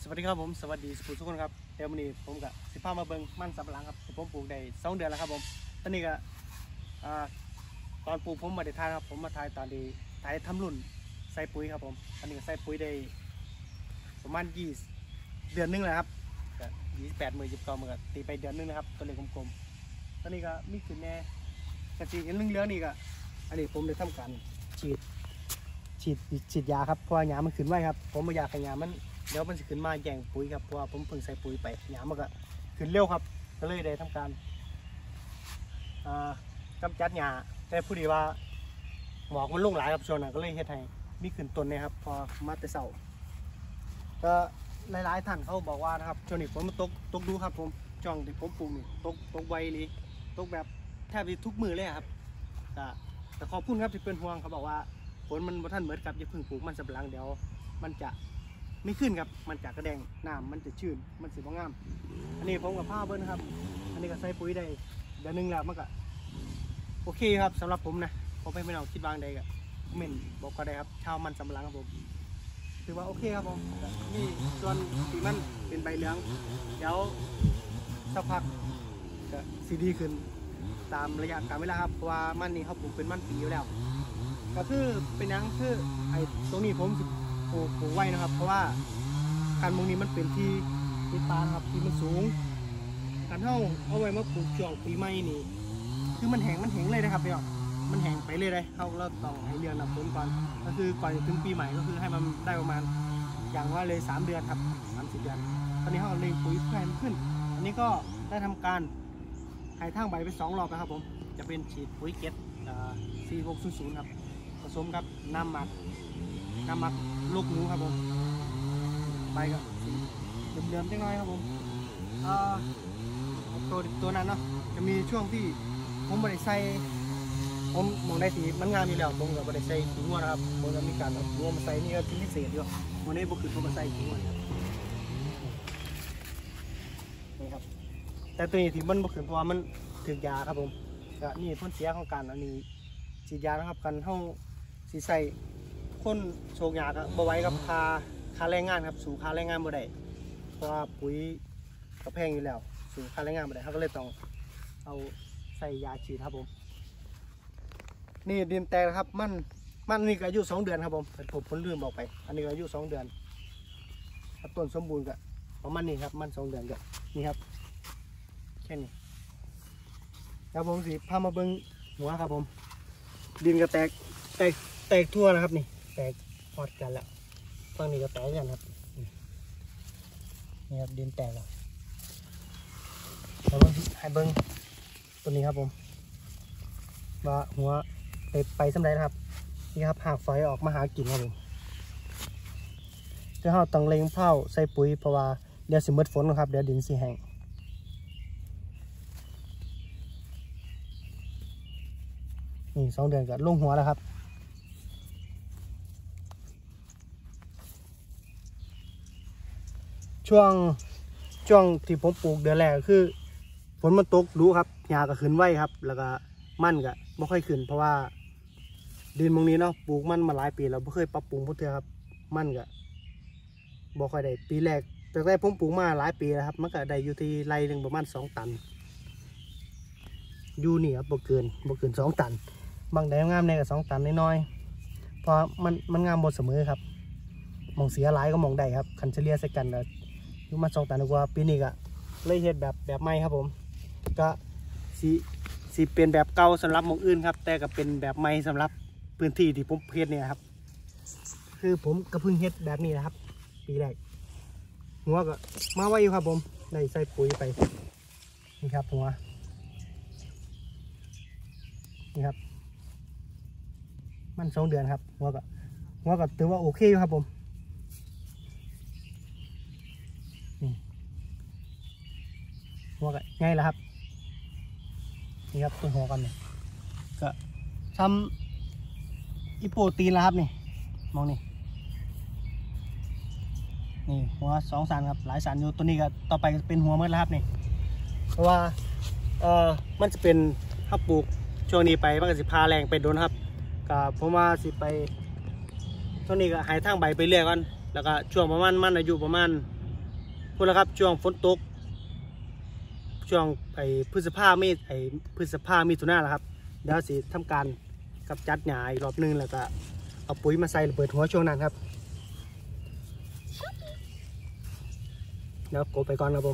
วัสดีครับผมสวัสดีทุกคนครับเดี๋ยววันนี้ผมกับสิพามาเบิ้งมันสำปะหลังครับผมปลูกได้2 เดือนแล้วครับผมตอนนี้ก็ตอนปลูกผมมาได้ทายครับผมมาทายตอนที่ทายทำรุ่นใส่ปุ๋ยครับผมอันนี้ก็ใส่ปุ๋ยได้ประมาณ20 เดือนนึงแล้วครับก็28 มื้อ29 มื้อตีไปเดือนนึงนะครับตัวเลขกลมๆตอนนี้ก็มีขึ้นแน่กระสีเห็นเหลืองๆนี่ก็อันนี้ผมได้ทำการฉีดยาครับเพราะหญ้ามันขึ้นไวครับผมไม่อยากให้หญ้ามันเดี๋ยวมันจะขึ้นมาแย่งปุ๋ยครับเพราะว่าผมเพิ่งใส่ปุ๋ยไปหญ้ามันก็ขึ้นเร็วครับก็เลยได้ทำการกำจัดหญ้าแต่ผู้ดีว่าหมอกมันลงหลายครับช่วงนั้นก็เลยเฮ็ดให้มีขึ้นต้นเนี่ยครับพอมาแต่เสาก็หลายๆท่านเขาบอกว่านะครับช่วงนี้ฝนมันตกดูครับผมช่วงที่ผมปลูกนี่ตกไวเลยตกแบบแทบจะทุกมือเลยครับแต่ขอบคุณครับที่เป็นห่วงเขาบอกว่าฝนมันบ่ทันเหมือนกับอย่าเพิ่งปลูกมันสำปะหลังเดี๋ยวมันจะไม่ขึ้นครับมันจะกระแดงน้ำมันจะชื้นมันสีบ่งามอันนี้ผมกับผ้าเบิ้ลครับอันนี้ก็ใส่ปุ๋ยได้เดือนนึงแล้วมันก็โอเคครับสำหรับผมนะผมไม่เอาคิดวางใดกับเม่นบอกก็ได้ครับชาวมันสำปะหลังครับผมถือว่าโอเคครับผมนี่ส่วนสีมันเป็นใบเหลืองเดี๋ยวสักพักก็สีดีขึ้นตามระยะกาลเวลาครับเพราะว่ามันนี่เขาปลูกเป็นมันปีอยู่แล้วก็คือเป็นยังคือไอ้ตรงนี้ผมปลูกไว้นะครับเพราะว่าการมงนี้มันเป็นที่ตาครับที่มันสูงการเอาไว้มาปลูกช่วงปีใหม่นี่คือมันแห้งเลยนะครับพี่อ๋อมันแห้งไปเลยเราต้องให้เดือนนับฝนก่อนก็คือก่อนถึงปีใหม่ก็คือให้มันได้ประมาณอย่างว่าเลย3 เดือนครับ30 เดือนตอนนี้เขาเลยปุ๋ยแพงขึ้นอันนี้ก็ได้ทำการให้ทางใบไป2 รอบนะครับผมจะเป็นฉีดปุ๋ยเก็ต4600ครับผสมกับน้ำหมักลูกหนูครับผมใบก็เดิมๆเล็กน้อยครับผมตัวนั้นเนาะจะมีช่วงที่ผมไม่ได้ใส่ผมมองได้สีมันงามอยู่แล้วผมก็ไม่ได้ใส่ถุงวัวนะครับผมจะมีการเอาถุงวัวมาใส่นี่ก็พิเศษอยู่วันนี้ผมคือผมมาใส่ถุงวัวนี่ครับแต่ตัวนี้ที่มันบุกขึ้นเพราะว่ามันถึกยาครับผมก็นี่ผลเสียของการอันนี้ฉีดยานะครับกันเท่าสีใส่คนโชกยาครับบ่ไหว้กับค่าแรงงานครับสู่ค่าแรงงานบ่ได้เพราะว่าปุ๋ยก็แพงอยู่แล้วสู่ค่าแรงงานบ่ได้เขาก็เลยต้องเอาใส่ยาฉีดครับผมนี่ดินแตกครับมันนี่ก็อายุ2 เดือนครับผมลืมบอกไปอันนี้ก็อายุ2 เดือนต้นสมบูรณ์ก็ประมาณนี้ครับมัน2 เดือนก็นี่ครับแค่นี้แล้วผมสิพามาเบิ้งหัวครับผมดินก็แตกทั่วนะครับนี่แตกพอดกันแล้วฝั่งนี้ก็แตกกันครับนี่ครับดินแตกแล้วให้เบิ้งตัวนี้ครับผมว่าหัวไปสำเร็จครับนี่ครับหากไฟออกมาหากินครับผมจะเอาต้องเล็งเผาใส่ปุ๋ยเพราะว่าเดี๋ยวสิมืดฝนครับเดี๋ยวดินสิแห้งนี่2 เดือนก็ลงหัวแล้วครับช่วงที่ผมปลูกเดือนแรกก็คือฝนมันตกรู้ครับหญ้าก็ขึ้นไวครับแล้วก็มันก็ไม่ค่อยขึ้นเพราะว่าดินตรงนี้เนาะปลูกมันมาหลายปีแล้วไม่เคยปรับปรุงพุทธครับมันก็บ่ค่อยได้ปีแรกแต่ผมปลูกมาหลายปีแล้วครับมันก็ได้อยู่ที่ไร่หนึ่งประมาณ2 ตันอยู่นี่ครับบ่เกิน2 ตันบางแดงงามในกับ2 ตันน้อยๆเพราะมันงามหมดเสมอครับมองเสียหลายก็มองได้ครับคันเฉลี่ยใส่กันอยู่มา2 ตันกว่าปีนี้ก็เลยเฮ็ดแบบใหม่ครับผมก็สีเป็นแบบเก่าสำหรับหมองอื่นครับแต่ก็เป็นแบบใหม่สำหรับพื้นที่ที่ผมเฮ็ดเนี่ยครับคือผมก็เพิ่งเฮ็ดแบบนี้นะครับปีแรกหัวก็มาไว้อยู่ครับผมได้ใส่ปุ๋ยไปนี่ครับหัวนี่ครับมัน2 เดือนครับหัวก็ถือว่าโอเคอยู่ครับผมนี่หัวก็ง่ายแล้วครับนี่ครับตัวหัวกันเนี่ยก็ทำอีโปรตีนแล้วครับนี่มองนี่หัว2 สันครับหลายสันอยู่ตัวนี้ก็ต่อไปเป็นหัวเมื่อแล้วครับนี่เพราะว่ามันจะเป็นถ้าปลูกช่วงนี้ไปมันก็สิพาแรงไปโดนครับก็ผมว่าสิไปช่วงนี้ก็หายทางใบไปเรื่อยก่อนแล้วก็ช่วงประมาณมันอายุประมาณพูดแล้วครับช่วงฝนตกช่วงพฤษภามิถุนาแล้วครับเดี๋ยวสิทำการกับจัดหญ้าอีกรอบนึงแล้วก็เอาปุ๋ยมาใส่ระเบิดหัวช่วงนั้นครับเดี๋ยวกดไปก่อนครับผม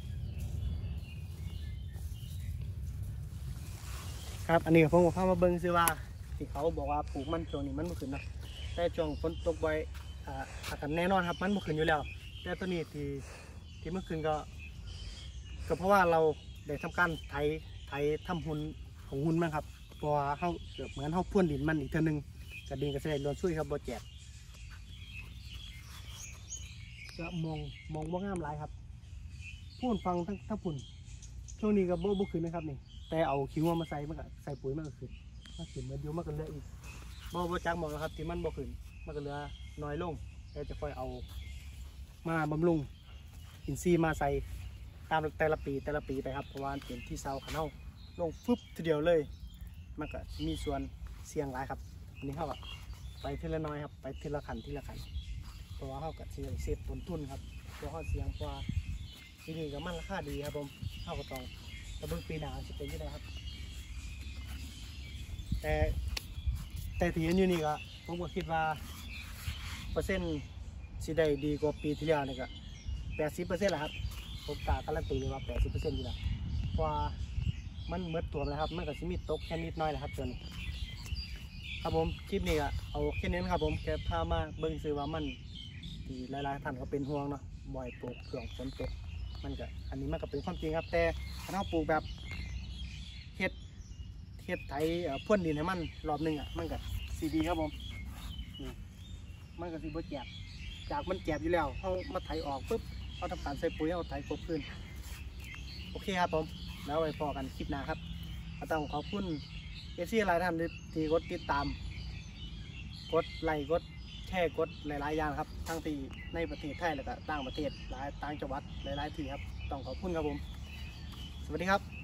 ครับอันนี้ผมก็พามาเบิ้งซื้อว่าที่เขาบอกว่าปลูกมันช่วงนี้มันไม่ขึ้นนะแต่ช่วงฝนตกไว้อากาศแน่นอนครับมันไม่ขึ้นอยู่แล้วแต่ตัวนี้ที่เมื่อคืนก็เพราะว่าเราได้ทำการไถทำหุ่นของหุ่นมันครับเพราะว่าเขาเหมือนเขาพ่วนดินมันอีกเท่านึงกระดิ่งกระเซ็นรวนช่วยครับบ่แจกก็มองว่างามหลายครับพูนฟังทั้งปุ่นช่วงนี้ก็บ่ขึ้นนะครับนี่แต่เอาขี้งัวมาใส่มันก็ใส่ปุ๋ยมันก็ขึ้นเหมือนเดียวมันก็เหลืออีกบ่จักมองแล้วครับที่มันบ่ขึ้นมันก็เหลือน้อยลงแต่จะค่อยเอามาบำรุงอินทรีย์มาใส่ตามแต่ละปีไปครับเพราะว่าเป็นที่เซาขันเฮาลงฟึบทีเดียวเลยมันก็มีส่วนเสี่ยงหลายครับอันนี้เขาก็ไปทีละน้อยครับไปทีละขันเพราะว่าเขาก็เสี่ยงเซฟต้นทุนครับเพราะเขาเสี่ยงเพราะปีนี้ก็มันราคาดีครับผมเขาก็ต้องระเบิดปีหน้าจะเป็นยังไงครับแต่ที่อยู่นี่ก็ผมก็คิดว่าเปอร์เซ็นต์สิได้ดีกว่าปีที่แล้วนี่ก็80%แหละครับผมกล้าการันตีเลยว่า80%อยู่แล้วเพราะมันเมื่อตัวแล้วครับมันก็จะมีตกแค่นิดน้อยแหละครับจนครับผมคลิปนี้ก็เอาแค่นี้นะครับผมแค่พามาเบิ่งซื้อว่ามันที่หลายๆท่านก็เป็นห่วงเนาะบ่อยปลูกเครื่องฝนตกมันก็อันนี้มันก็เป็นความจริงครับแต่ถ้าเราปลูกแบบเฮ็ดไถพ่นดินให้มันรอบนึงมันก็สีดีครับผมมันก็สีบ่แจกจากมันแจกอยู่แล้วเขามาไถออกปุ๊บเขาทำการใส่ปุ๋ยเอาไถกบขึ้นโอเคครับผมแล้วไปพอกันคลิปหน้าครับก็ต้องขอบคุณFCหลายท่านที่กดติดตามกดไลค์กดแชร์กดหลายๆอย่างครับทั้งที่ในประเทศไทยแล้วก็ต่างประเทศหลายต่างจังหวัดหลายๆที่ครับต้องขอบคุณครับผมสวัสดีครับ